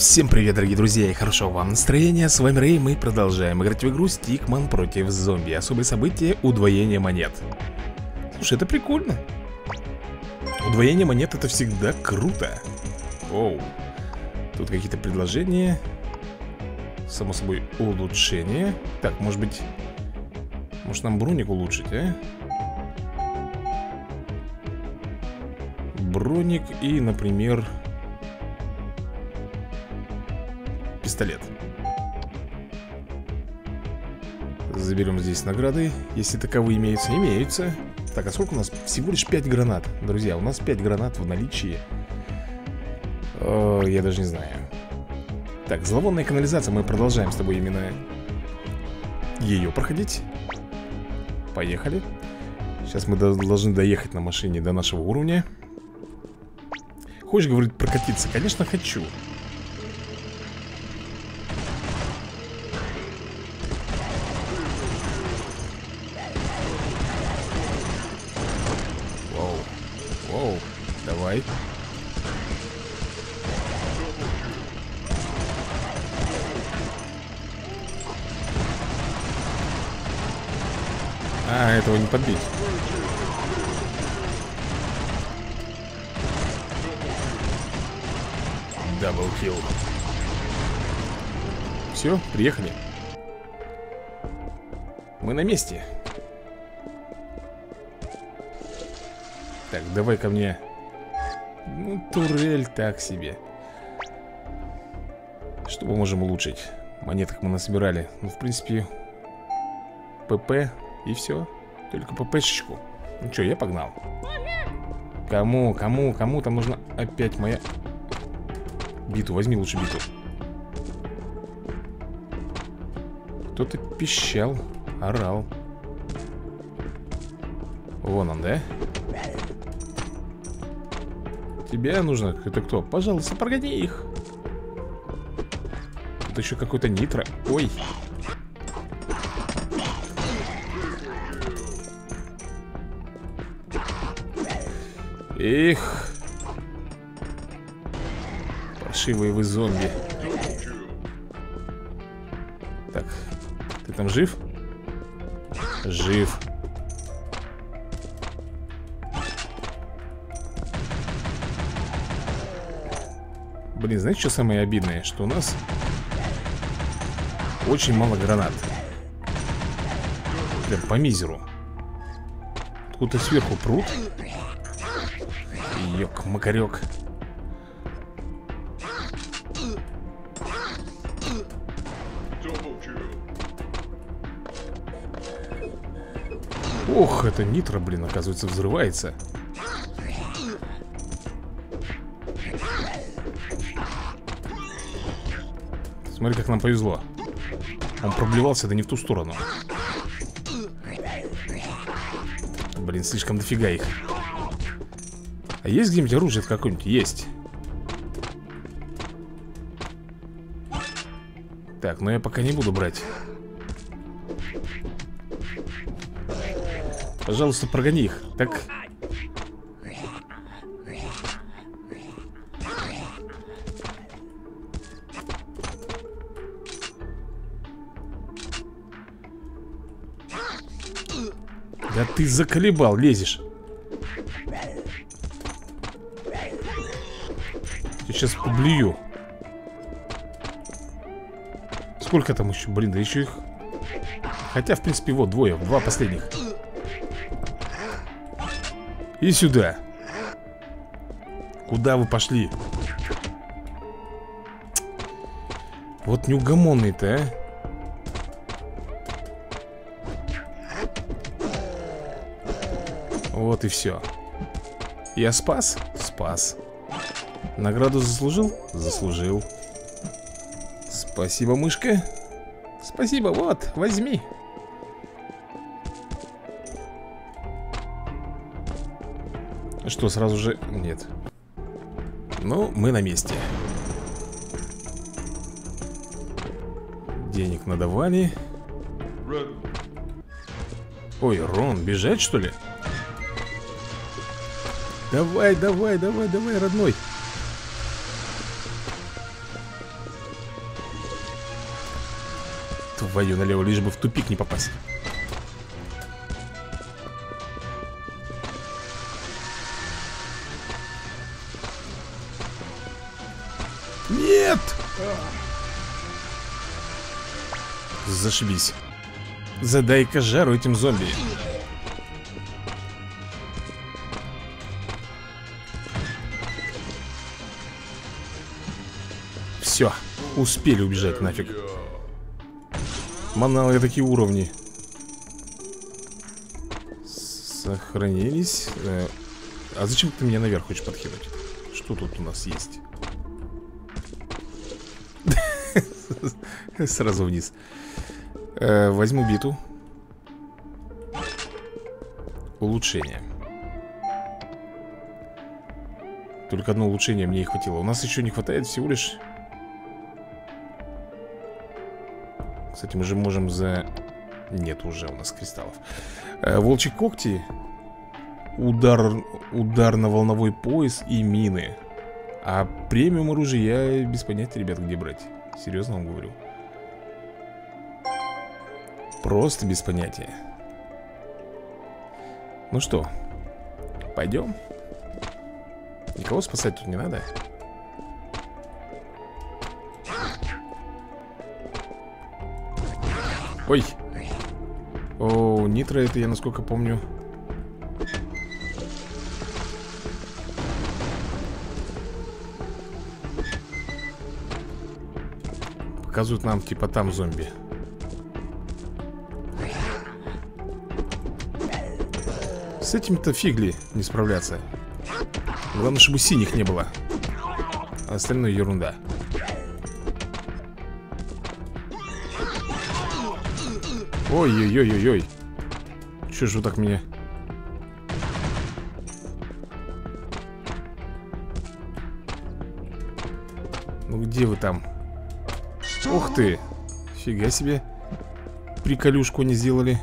Всем привет, дорогие друзья, и хорошего вам настроения. С вами Рэй, мы продолжаем играть в игру Stickman против зомби. Особое событие — удвоение монет. Слушай, это прикольно. Удвоение монет — это всегда круто. Оу. Тут какие-то предложения. Само собой, улучшения. Так, может быть... Может нам броник улучшить, а? Броник и, например... пистолет. Заберем здесь награды, если таковые имеются. Имеются. Так, а сколько у нас? Всего лишь 5 гранат. Друзья, у нас 5 гранат в наличии. Я даже не знаю. Так, зловонная канализация. Мы продолжаем с тобой именно ее проходить. Поехали. Сейчас мы должны доехать на машине до нашего уровня. Хочешь, говорит, прокатиться? Конечно, хочу. Воу, давай. А, этого не подбить. Даблкил. Все, приехали. Мы на месте. Так, давай ко мне. Ну, турель так себе. Что мы можем улучшить? Монеток мы насобирали. Ну, в принципе, ПП и все. Только ППшечку. Ну что, я погнал. Кому там нужна опять моя... Биту, возьми лучше биту. Кто-то пищал, орал. Вон он, да? Тебе нужно? Это кто? Пожалуйста, прогони их. Тут еще какой-то нитро. Ой. Эх. Паршивые вы зомби. Так, ты там жив? Жив. Блин, знаете, что самое обидное? Что у нас очень мало гранат. Прям по мизеру. Откуда-то сверху прут. Ёк-макарёк. Ох, это нитро, блин, оказывается, взрывается. Смотри, как нам повезло. Он проблевался, да не в ту сторону. Блин, слишком дофига их. А есть где-нибудь оружие какое-нибудь? Есть. Так, но я пока не буду брать. Пожалуйста, прогони их. Так. Да ты заколебал, лезешь. Я сейчас поблюю. Сколько там еще? Блин, да еще их. Хотя, в принципе, вот двое. Два последних. И сюда. Куда вы пошли? Вот неугомонный-то, а. Вот и все. Я спас? Спас. Награду заслужил? Заслужил. Спасибо, мышка. Спасибо, вот, возьми. Что, сразу же? Нет. Ну, мы на месте. Денег надавали. Ой, Рон, бежать, что ли? Давай, давай, давай, давай, родной. Твою налево, лишь бы в тупик не попасть. Нет! Зашибись. Задай-ка жару этим зомби. Все, успели убежать нафиг. Манал, я такие уровни. Сохранились. А зачем ты меня наверх хочешь подкинуть? Что тут у нас есть? Сразу вниз. Возьму биту. Улучшение. Только одно улучшение мне и хватило. У нас еще не хватает всего лишь. Кстати, мы же можем за... Нет уже у нас кристаллов. Волчьи когти. Удар на волновой пояс и мины. А премиум оружие я без понятия, ребят, где брать. Серьезно вам говорю. Просто без понятия. Ну что, пойдем? Никого спасать тут не надо. Ой. О, нитро это я, насколько помню. Показывают нам, типа, там зомби. С этим-то фигли не справляться. Главное, чтобы синих не было. А остальное ерунда. Ой-ой-ой-ой-ой. Че ж вы так меня... Ну где вы там? Ух ты! Фига себе. Приколюшку не сделали.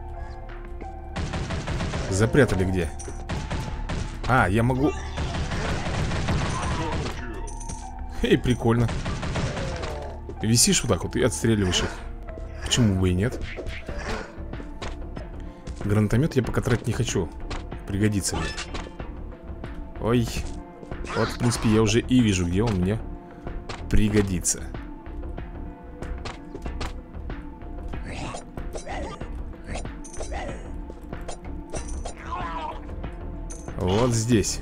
Запрятали где? А, я могу... Эй, прикольно. Висишь вот так вот и отстреливаешь их. Почему бы и нет? Гранатомет я пока тратить не хочу. Пригодится мне. Ой. Вот, в принципе, я уже и вижу, где он мне пригодится. Вот здесь.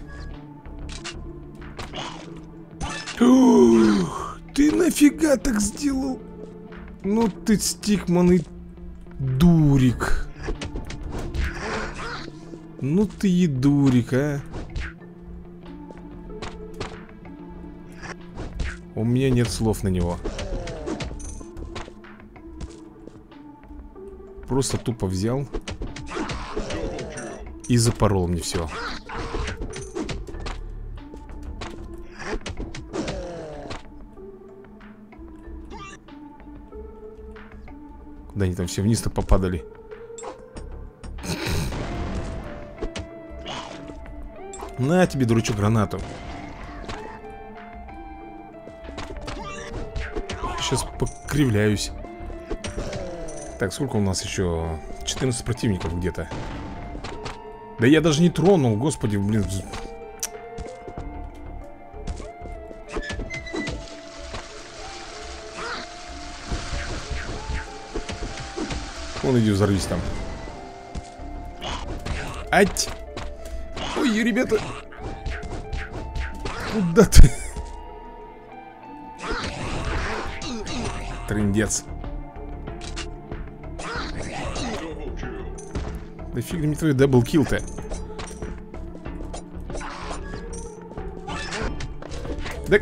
Ух, ты нафига так сделал? Ну ты, Стикман, и дурик. Ну ты и дурик, а. У меня нет слов на него. Просто тупо взял и запорол мне все. Куда они там все вниз-то попадали? На тебе, дурачок, гранату. Сейчас покривляюсь. Так, сколько у нас еще? 14 противников где-то. Да я даже не тронул, господи, блин. Вон, иди взорвись там. Ать! Ой, ребята! Куда ты? Трындец. Да фиг мне твой даблкил-то. Да...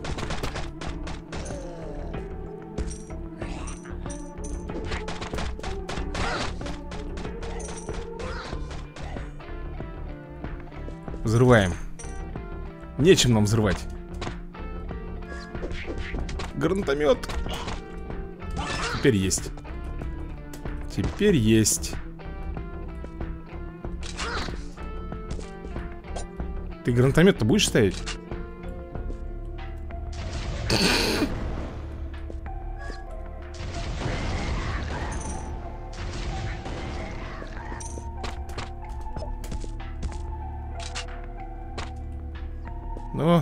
Взрываем. Нечем нам взрывать. Гранатомет. Теперь есть. Теперь есть. Ты гранатомет-то будешь ставить? Ну.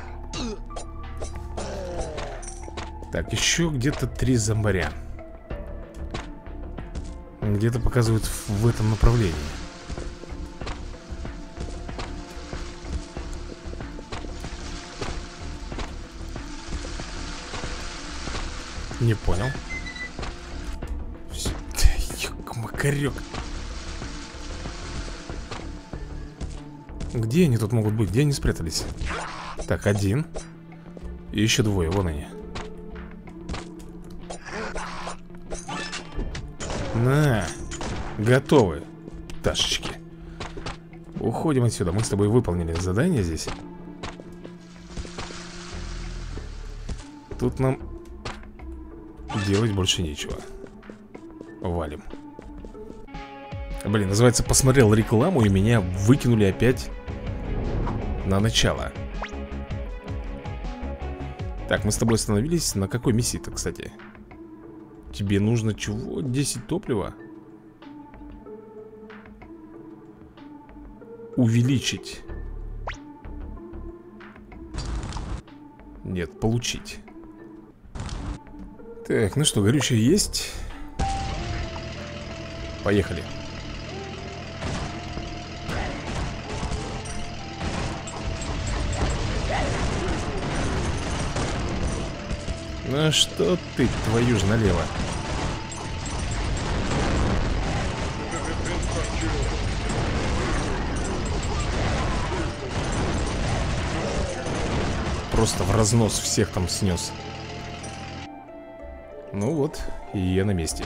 Так, еще где-то 3 зомбаря. Где-то показывают в этом направлении. Не понял. Макарек. Где они тут могут быть? Где они спрятались? Так, 1. И еще 2, вон они. На, готовы, пташечки. Уходим отсюда. Мы с тобой выполнили задание здесь. Тут нам делать больше нечего. Валим. Блин, называется, посмотрел рекламу, и меня выкинули опять на начало. Так, мы с тобой остановились. На какой миссии-то, кстати? Тебе нужно чего? 10 топлива? Увеличить. Нет, получить. Так, ну что, горючее есть. Поехали. Ну что ты, твою ж налево. Просто в разнос всех там снес. Ну вот, и я на месте.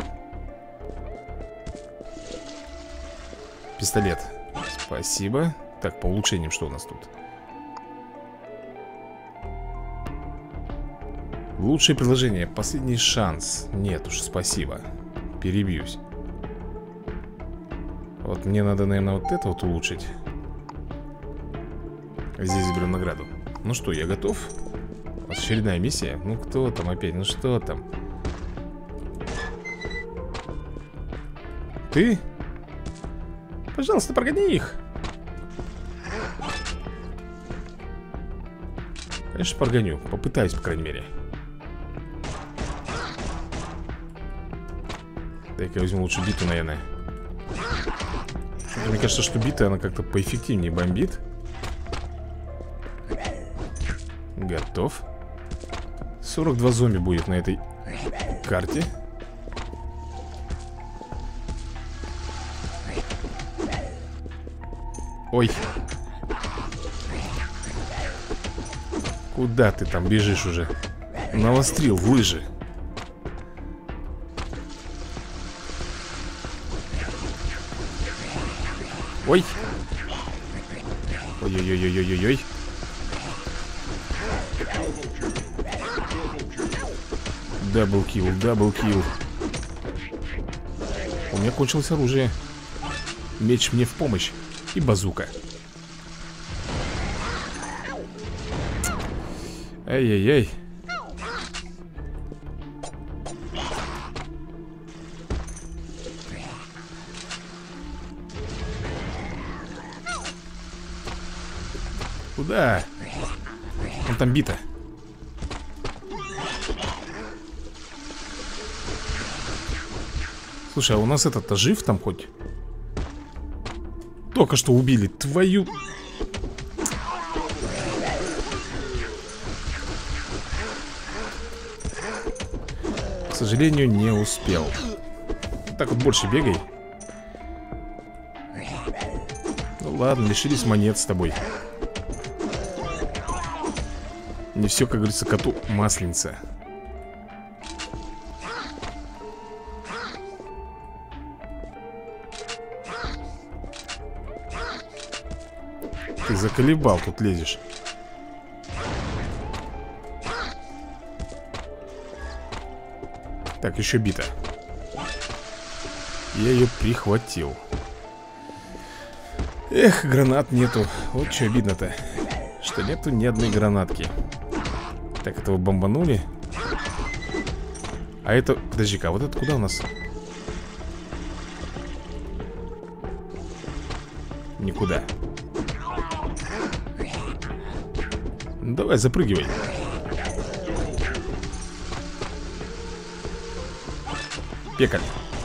Пистолет. Спасибо. Так, по улучшениям что у нас тут? Лучшее предложение. Последний шанс. Нет уж, спасибо. Перебьюсь. Вот мне надо, наверное, вот это вот улучшить. Здесь заберем награду. Ну что, я готов. Очередная миссия. Ну кто там опять? Ну что там? Ты? Пожалуйста, прогони их. Конечно, прогоню. Попытаюсь, по крайней мере. Дай-ка я возьму лучше биту, наверное. Мне кажется, что бита, она как-то поэффективнее бомбит. Готов. 42 зомби будет на этой карте. Ой. Куда ты там бежишь уже? Навострил в лыжи. Ой. Ой-ой-ой-ой-ой-ой. Даблкил, даблкил. У меня кончилось оружие. Меч мне в помощь. И базука. Ай-яй-яй. Куда? Он там бита. Слушай, а у нас этот-то жив там хоть? Только что убили твою... К сожалению, не успел. Так вот больше бегай. Ну ладно, лишились монет с тобой. Не все, как говорится, коту масленица. Ты заколебал, тут лезешь. Так, еще бита. Я ее прихватил. Эх, гранат нету. Вот что обидно-то, что нету ни одной гранатки. Так, этого бомбанули. А это... Подожди-ка, а вот это куда у нас? Никуда. Давай, запрыгивай. Пекаль.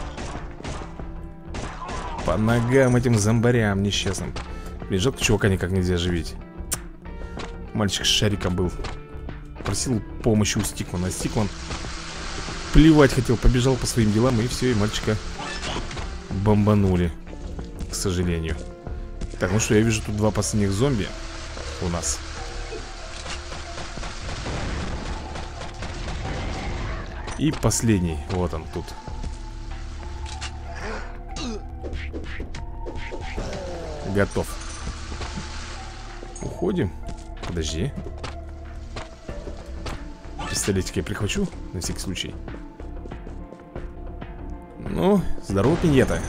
По ногам этим зомбарям несчастным. Блин, жалко, чувака никак нельзя оживить. Мальчик с шариком был. Просил помощи у Стикмана. А Стикман плевать хотел, побежал по своим делам. И все, и мальчика бомбанули, к сожалению. Так, ну что, я вижу тут два последних зомби у нас. И последний, вот он тут. Готов. Уходим. Подожди. Пистолетик я прихвачу, на всякий случай. Ну, здорово, пиньета.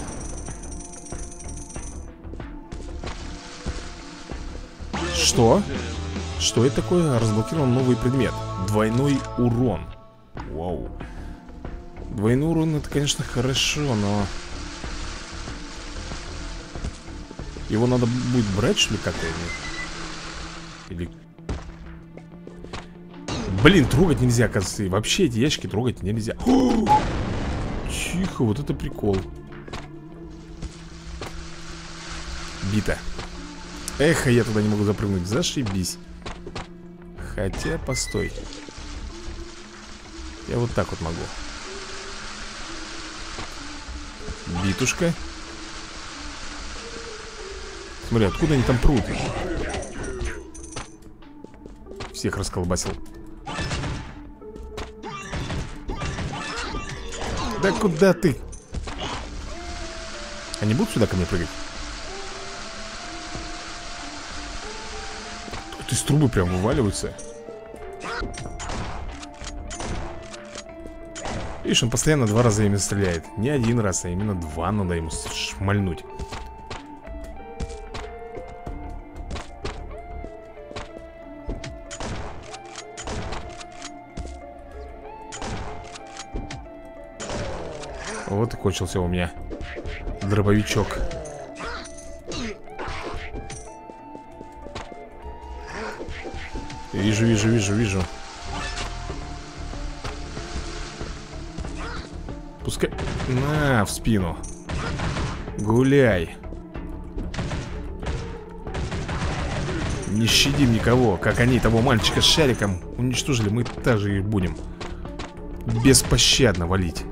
Что? Что это такое? Разблокирован новый предмет. Двойной урон. Вау. Двойной урон, это, конечно, хорошо, но... Его надо будет брать, что ли, как-то? Или... Блин, трогать нельзя, оказывается. Вообще эти ящики трогать нельзя. Тихо, вот это прикол. Бита. Эх, я туда не могу запрыгнуть. Зашибись. Хотя, постой. Я вот так вот могу. Битушка. Смотри, откуда они там прут? Всех расколбасил. Да куда ты? Они будут сюда ко мне прыгать? Тут из трубы прям вываливаются. Видишь, он постоянно два раза именно стреляет. Не один раз, а именно два надо ему шмальнуть. Вот и кончился у меня дробовичок. Вижу. Пускай... На, в спину. Гуляй. Не щадим никого. Как они того мальчика с шариком уничтожили, мы также их будем беспощадно валить.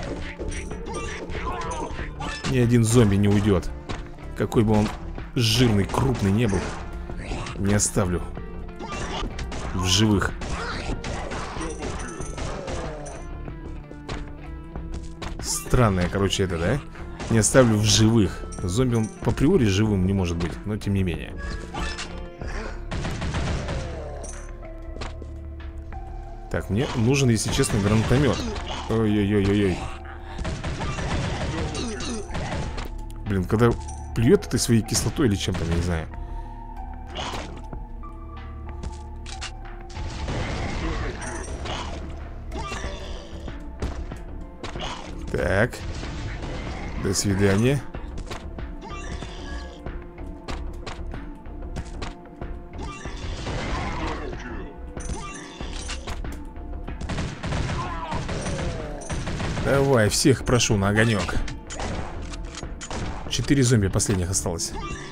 Ни один зомби не уйдет. Какой бы он жирный, крупный не был, не оставлю в живых. Странное, короче, это, да? Не оставлю в живых. Зомби, он по априори живым не может быть, но тем не менее. Так, мне нужен, если честно, гранатомет. Ой-ой-ой-ой-ой. Блин, когда плюет этой своей кислотой или чем-то, я не знаю. Так. До свидания. Давай, всех прошу на огонек. 4 зомби последних осталось.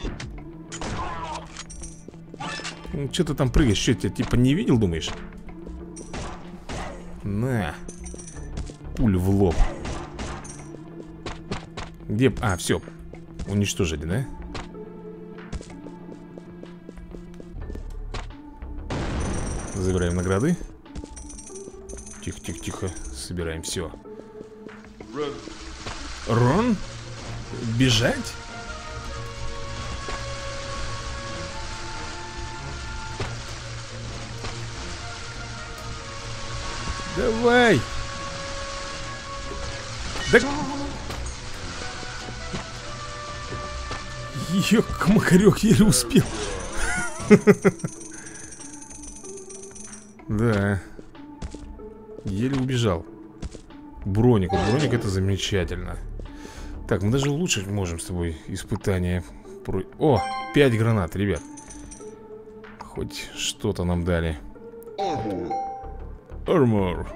Ну, что ты там прыгаешь? Что, тебя типа не видел, думаешь? На. Пуль в лоб. Где? А, все. Уничтожили, да? Забираем награды. Тихо. Собираем все. Рон? Бежать? Давай! Да... Ёк-макарёк, еле успел. Да. Еле убежал. Броник, броник это замечательно. Так, мы даже улучшить можем с тобой испытание. О, 5 гранат, ребят. Хоть что-то нам дали. Armor.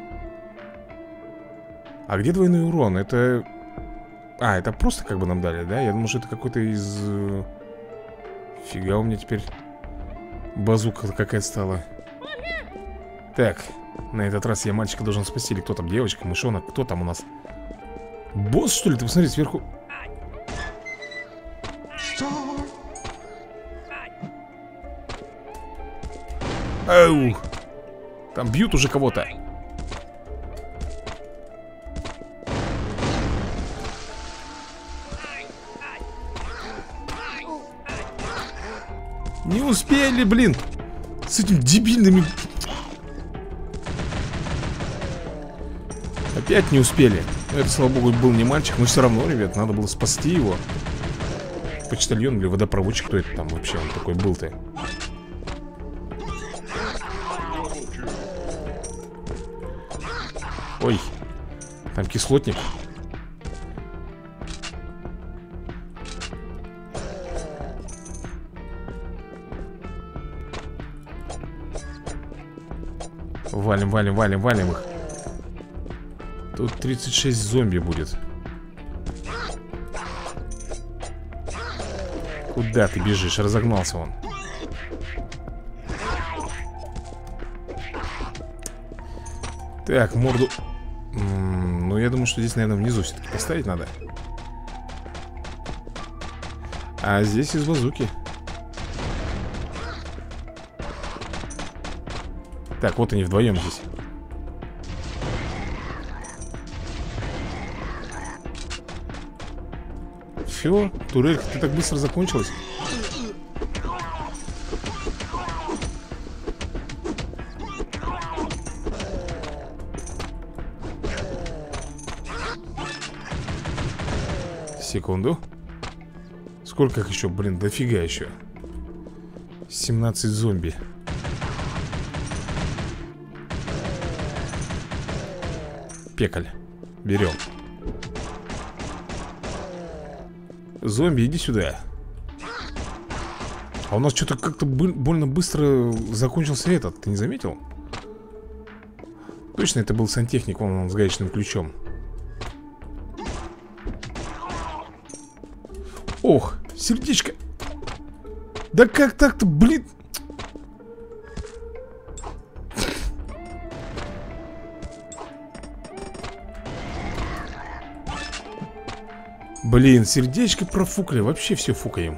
А где двойной урон? Это... А, это просто как бы нам дали, да? Я думаю, что это какой-то из... Фига у меня теперь базука какая-то стала. Так, на этот раз я мальчика должен спасти. Или кто там, девочка, мышонок? Кто там у нас? Босс, что ли? Ты посмотри, сверху. Ау! Там бьют уже кого-то. Не успели, блин. С этим дебильными. Опять не успели. Это, слава богу, был не мальчик. Но все равно, ребят, надо было спасти его. Почтальон или водопроводчик. Кто это там вообще он такой был-то? Ой, там кислотник. Валим, валим, валим, валим их. Тут 36 зомби будет. Куда ты бежишь? Разогнался он. Так, морду. Ну, я думаю, что здесь, наверное, внизу все-таки поставить надо. А здесь из базуки. Так, вот они вдвоем здесь. Все, турелька, ты так быстро закончилась. Секунду. Сколько их еще? Блин, дофига еще. 17 зомби. Пекаль. Берем. Зомби, иди сюда. А у нас что-то как-то больно быстро закончился этот. Ты не заметил? Точно это был сантехник, он с гаечным ключом. Ох, сердечко. Да как так-то, блин? Блин, сердечко профукали. Вообще все фукаем.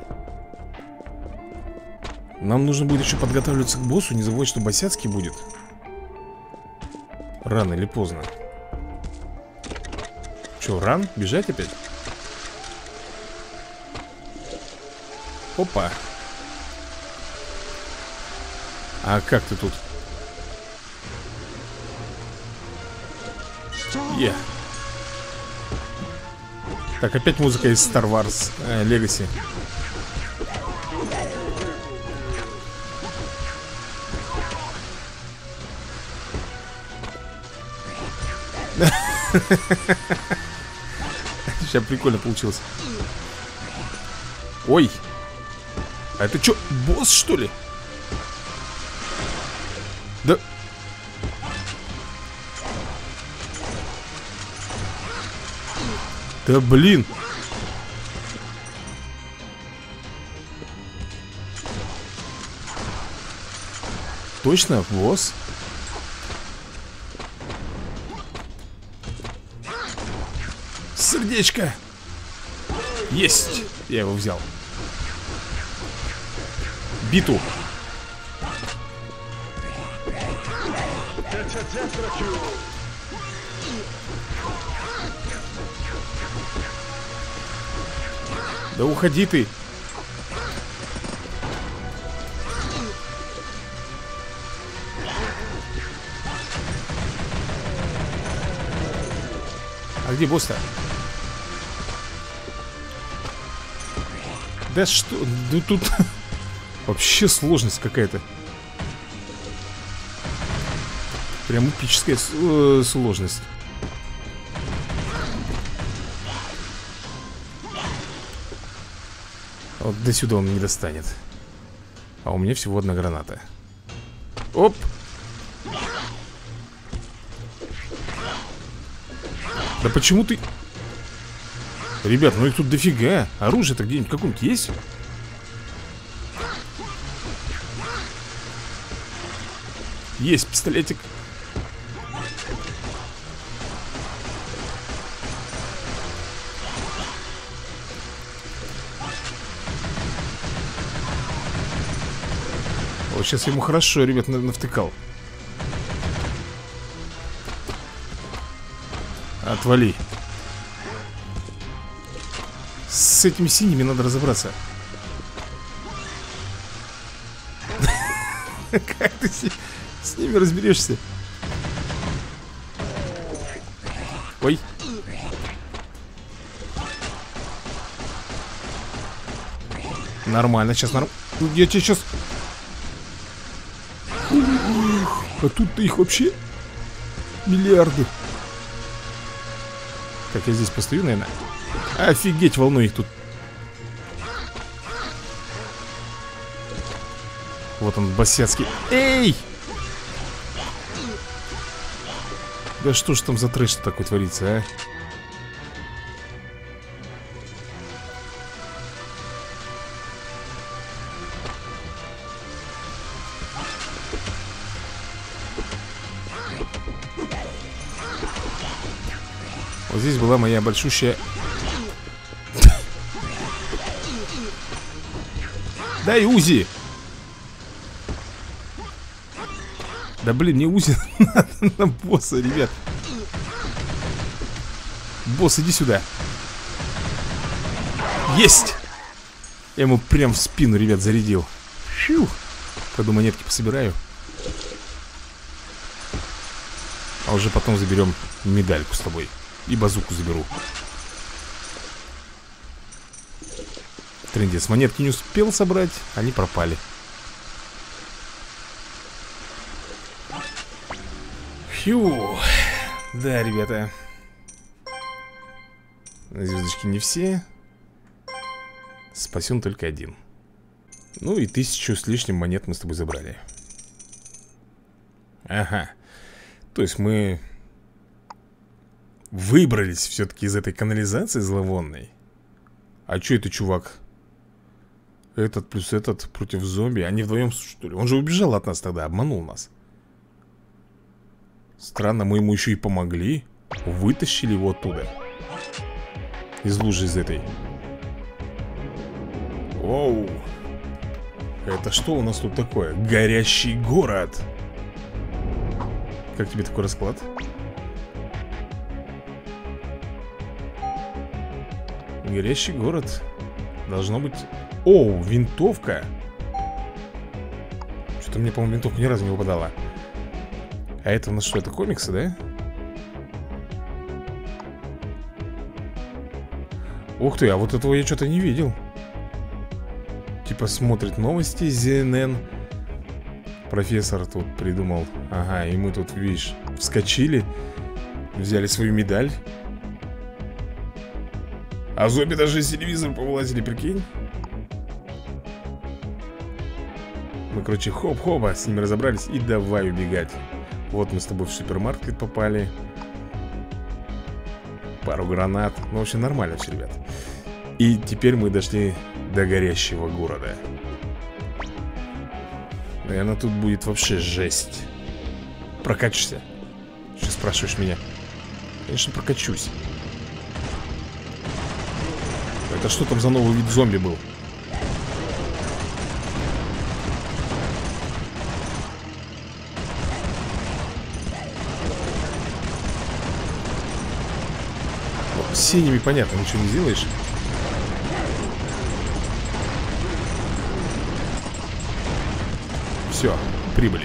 Нам нужно будет еще подготавливаться к боссу. Не забывай, что босяцкий будет. Рано или поздно. Че, ран? Бежать опять? Опа. А как ты тут? Так, опять музыка из Star Wars Legacy. Сейчас прикольно получилось. Ой. А это что, босс, что ли? Да. Да блин. Точно, босс? Сердечко. Есть. Я его взял. Биту. Да уходи ты. А где босс-то? Да что? Да тут вообще сложность какая-то. Прям эпическая сложность. Вот до сюда он не достанет. А у меня всего одна граната. Оп! Да почему ты... Ребят, ну их тут дофига. Оружие-то где-нибудь какое-нибудь есть? Есть пистолетик. Вот сейчас ему хорошо, ребят, навтыкал. Отвали. С этими синими надо разобраться. Как ты с ними разберешься? Ой. Нормально, сейчас нормально. Я тебе сейчас... А тут-то их вообще миллиарды. Так, я здесь постою, наверное. Офигеть, волной их тут. Вот он, босяцкий. Эй! Да что ж там за трэш такой творится, а? Вот здесь была моя большущая... Дай УЗИ! Да блин, мне УЗИ надо на босса, ребят. Босс, иди сюда. Есть! Я ему прям в спину, ребят, зарядил. Фью. Пойду монетки пособираю. А уже потом заберем медальку с тобой. И базуку заберу. Трындец, монетки не успел собрать. Они пропали. Фью. Да, ребята. Звездочки не все. Спасен только один. Ну и 1000 с лишним монет мы с тобой забрали. Ага. То есть мы выбрались все-таки из этой канализации зловонной. А что это, чувак? Этот плюс этот против зомби. Они вдвоем, что ли? Он же убежал от нас тогда, обманул нас. Странно, мы ему еще и помогли. Вытащили его оттуда. Из лужи из этой. Оу. Это что у нас тут такое? Горящий город. Как тебе такой расклад? Горящий город. Должно быть... Оу, винтовка. Что-то мне, по-моему, винтовка ни разу не выпадала. А это у нас что, это комиксы, да? Ух ты, а вот этого я что-то не видел. Типа смотрит новости CNN. Профессор тут придумал. Ага, и мы тут, видишь, вскочили. Взяли свою медаль. А зомби даже из телевизора повылазили, прикинь. Мы, короче, хоп-хоба, с ними разобрались и давай убегать. Вот мы с тобой в супермаркет попали. Пару гранат. Ну, в общем, нормально все, ребят. И теперь мы дошли до горящего города. Наверное, тут будет вообще жесть. Прокачешься? Что спрашиваешь меня? Конечно, прокачусь. Это что там за новый вид зомби был? С синими, понятно, ничего не сделаешь. Все, прибыли.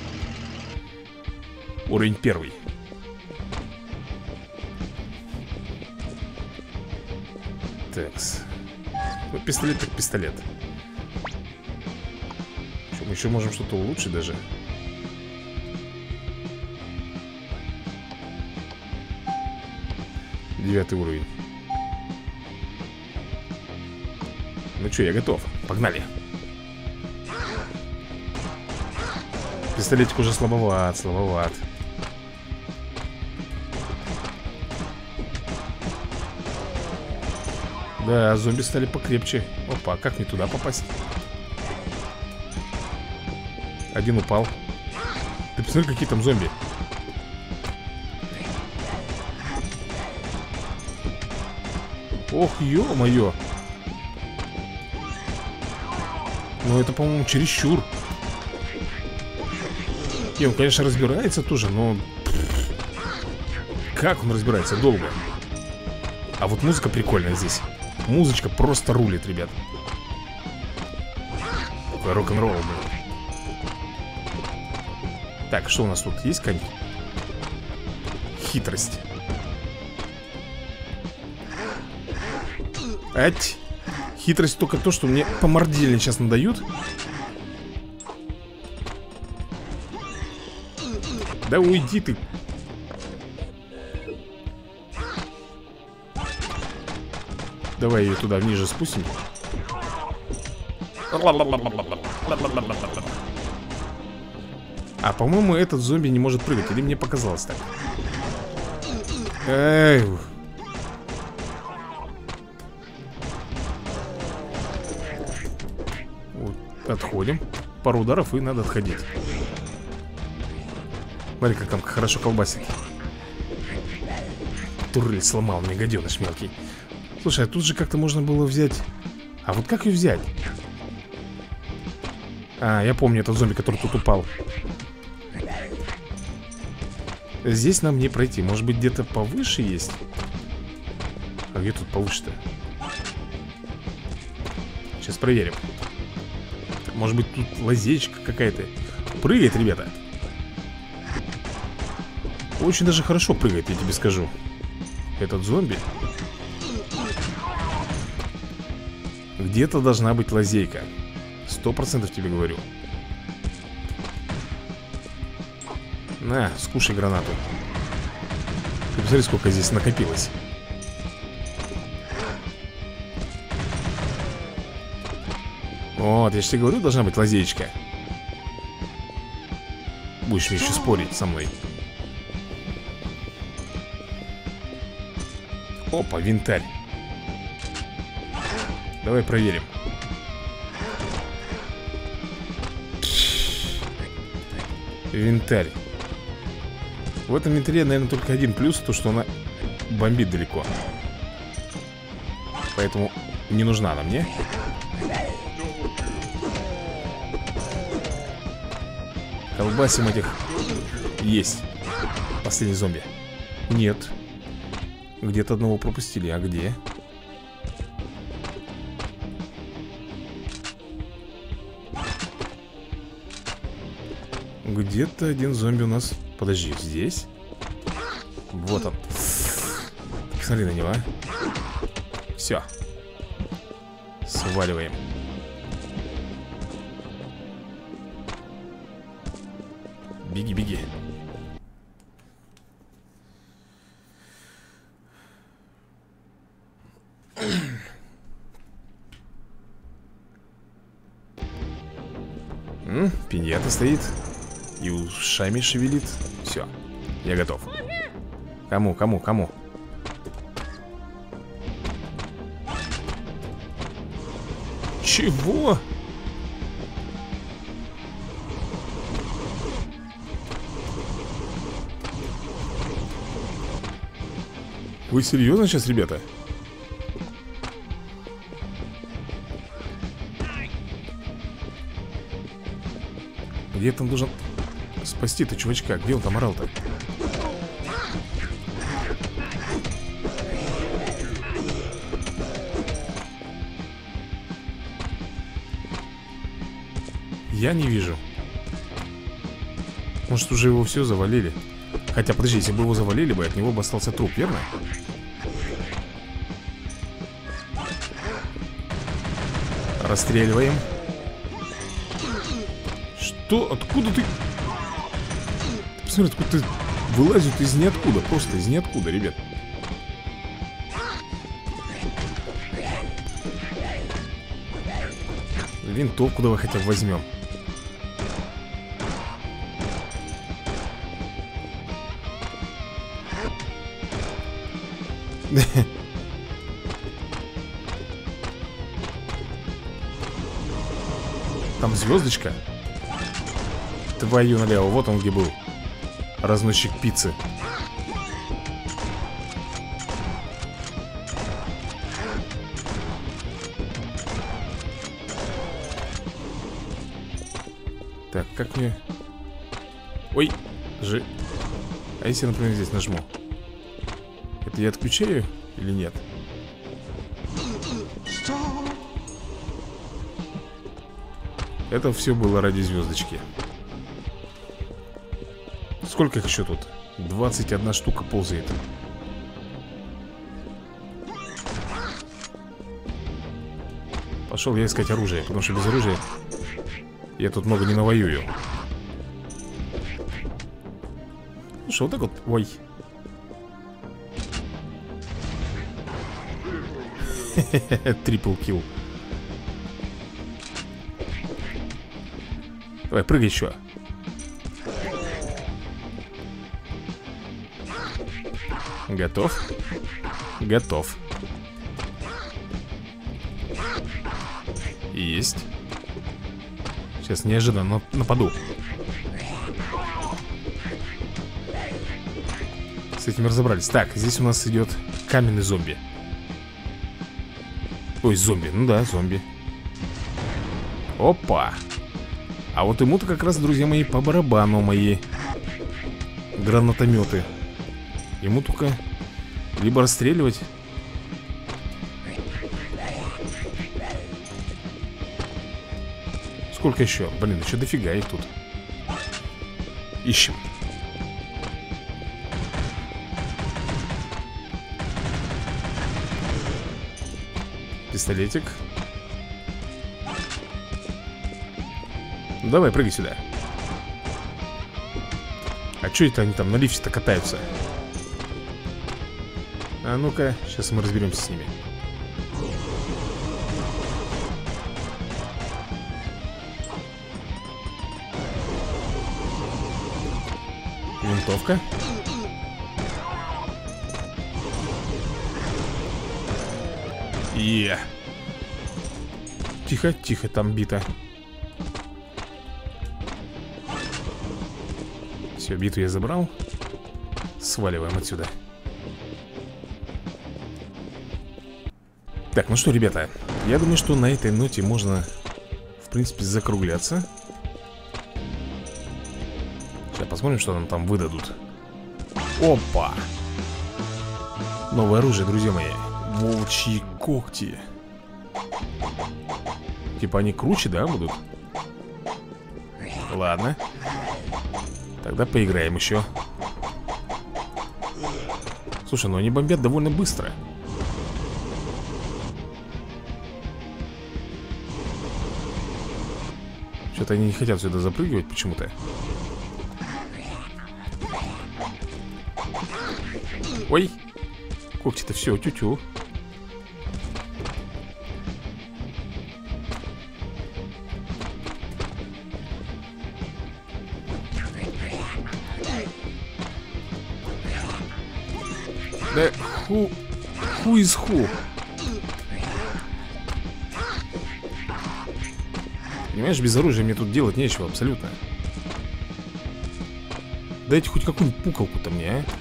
Уровень 1. Такс. Ну, пистолет так пистолет. Что, мы еще можем что-то улучшить даже. Девятый уровень. Ну что, я готов. Погнали. Пистолетик уже слабоват, слабоват. Да, зомби стали покрепче. Опа, как мне туда попасть? Один упал. Ты посмотри, какие там зомби. Ох, ё-моё. Ну это, по-моему, чересчур. И он, конечно, разбирается тоже, но... Как он разбирается? Долго. А вот музыка прикольная здесь. Музычка просто рулит, ребят. Такой рок-н-ролл был. Так, что у нас тут? Есть конь? Хитрость. Ать. Хитрость только то, что мне по мордельне сейчас надают. Да уйди ты. Давай ее туда ниже спустим. А, по-моему, этот зомби не может прыгать. Или мне показалось так? Эй. Вот, отходим. Пару ударов и надо отходить. Смотри, как там хорошо колбасит. Турель сломал мне, гаденыш мелкий. Слушай, а тут же как-то можно было взять. А вот как ее взять? А, я помню этот зомби, который тут упал. Здесь нам не пройти. Может быть, где-то повыше есть? А где тут повыше-то? Сейчас проверим. Может быть, тут лазейка какая-то. Прыгает, ребята. Очень даже хорошо прыгает, я тебе скажу. Этот зомби. Где-то должна быть лазейка. 100% тебе говорю. На, скушай гранату. Ты посмотри, сколько здесь накопилось. Вот, я же тебе говорю, должна быть лазеечка. Будешь еще спорить со мной. Опа, винтарь. Давай проверим. Винтарь. В этом винтаре, наверное, только один плюс. То, что она бомбит далеко. Поэтому не нужна она мне. Колбасим этих. Есть. Последний зомби. Нет. Где-то одного пропустили. А где? Где-то один зомби у нас. Подожди, здесь? Вот он. Посмотри на него, а. Все. Сваливаем. Беги, беги. Пиньята стоит. И ушами шевелит. Все, я готов. Кому? Чего? Вы серьезно сейчас, ребята? Где там должен спасти-то чувачка? Где он там орал-то? Я не вижу. Может, уже его все завалили? Хотя, подожди, если бы его завалили бы, от него бы остался труп, верно? Расстреливаем. Что? Откуда ты? Посмотри, откуда ты вылазит из ниоткуда. Просто из ниоткуда, ребят. Винтовку давай хотя бы возьмем. Там звездочка. Твою налево, вот он где был. Разносчик пиццы. Так, как мне... Ой, же... А если, например, здесь нажму? Это я отключаю или нет? Это все было ради звездочки. Сколько их еще тут? 21 штука ползает. Пошел я искать оружие, потому что без оружия я тут много не навоюю. Слушай, вот так вот. Ой. Трипл килл. Давай, прыгай еще. Готов? Готов. Есть. Сейчас неожиданно нападу. С этим разобрались. Так, здесь у нас идет каменный зомби. Ой, зомби, ну да, зомби. Опа. А вот ему-то как раз, друзья мои, по барабану мои гранатометы. Ему только либо расстреливать. Сколько еще? Блин, еще дофига их тут. Ищем. Пистолетик. Давай, прыгай сюда. А что это они там на лифте-то катаются? А ну-ка, сейчас мы разберемся с ними. Винтовка. Тихо, тихо, там бита. Все, биту я забрал. Сваливаем отсюда. Так, ну что, ребята, я думаю, что на этой ноте можно, в принципе, закругляться. Сейчас посмотрим, что нам там выдадут. Опа! Новое оружие, друзья мои. Волчьи когти. Типа они круче, да, будут? Ладно. Тогда поиграем еще. Слушай, ну они бомбят довольно быстро. Что-то они не хотят сюда запрыгивать почему-то. Ой! Когти-то все, тю-тю. Да, who is who? Понимаешь, без оружия мне тут делать нечего абсолютно. Дайте хоть какую-нибудь пукалку-то мне, а?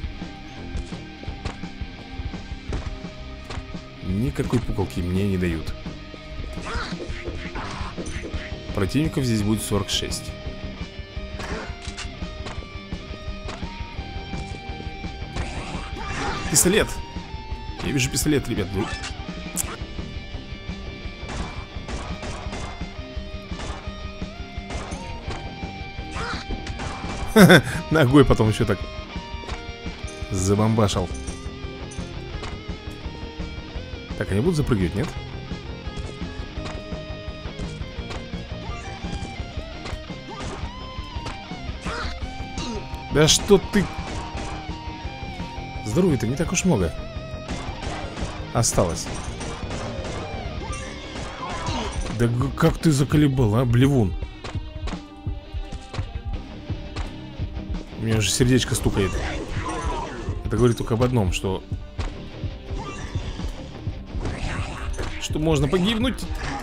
Никакой пукалки мне не дают. Противников здесь будет 46. Пистолет. Я вижу пистолет, ребят. Ногой потом еще так забомбашил. Так, они будут запрыгивать, нет? Да что ты... Здоровья-то не так уж много осталось. Да как ты заколебал, а, блевун? У меня уже сердечко стукает. Это говорит только об одном, что что можно погибнуть.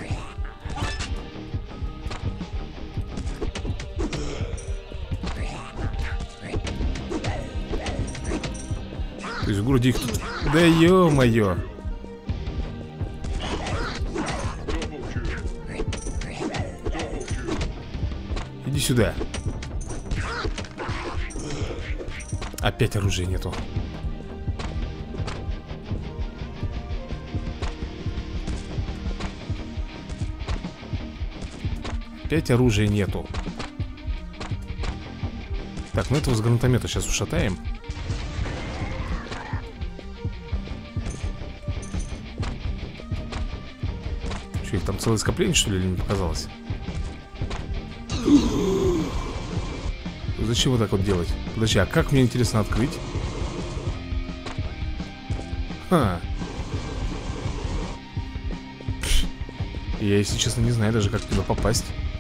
То есть в городе их тут... Да ё-моё. Иди сюда. Опять оружия нету. Опять оружия нету. Так, ну этого с гранатомета сейчас ушатаем. Что, их там целое скопление, что ли, или не показалось? Зачем вот так вот делать? Подожди, а как мне интересно открыть? Ха. Я, если честно, не знаю даже, как туда попасть.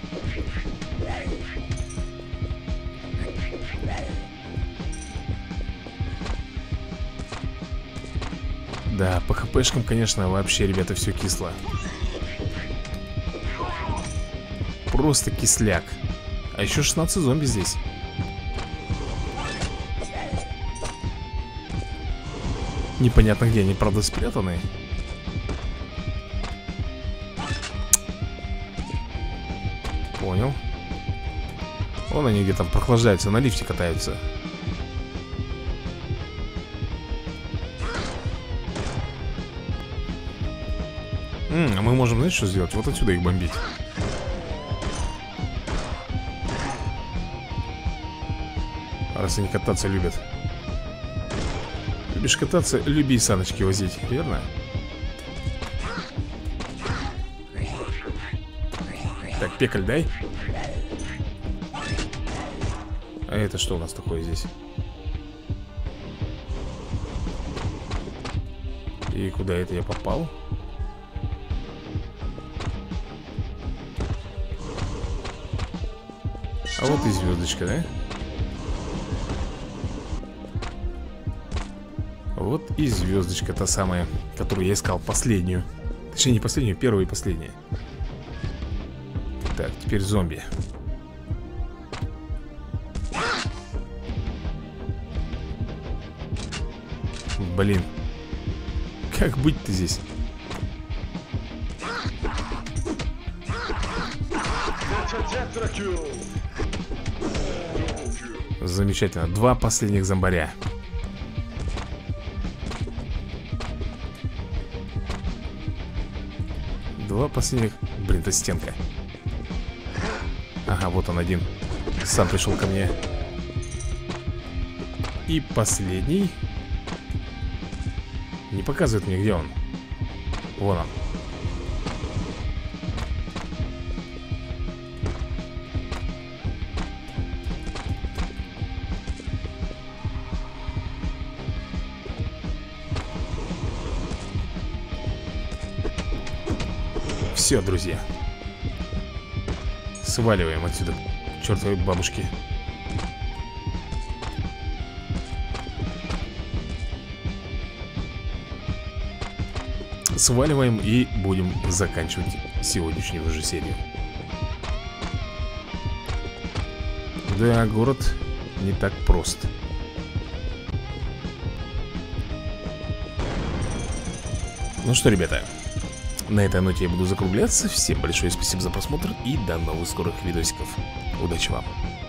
Да, по хпшкам, конечно, вообще, ребята, все кисло. Просто кисляк. А еще 16 зомби здесь. Непонятно где они, правда, спрятаны. Понял. Вон они где-то прохлаждаются, на лифте катаются. А мы можем, знаешь, что сделать? Вот отсюда их бомбить. Раз они кататься любят. Любишь кататься, люби саночки возить, верно? Так, пекаль дай. А это что у нас такое здесь? И куда это я попал? А вот и звездочка, да? Вот и звездочка та самая, которую я искал, последнюю. Точнее, не последнюю, первую и последнюю. Так, теперь зомби. Блин. Как быть-то здесь? Замечательно. 2 последних зомбаря. Два последних... Блин, это стенка. Ага, вот он один. Сам пришел ко мне. И последний. Не показывает мне, где он. Вон он. Все, друзья. Сваливаем отсюда, чертовой бабушки. Сваливаем и будем заканчивать сегодняшнюю уже серию. Да, город не так прост. Ну что, ребята, на этой ноте я буду закругляться. Всем большое спасибо за просмотр и до новых скорых видосиков. Удачи вам!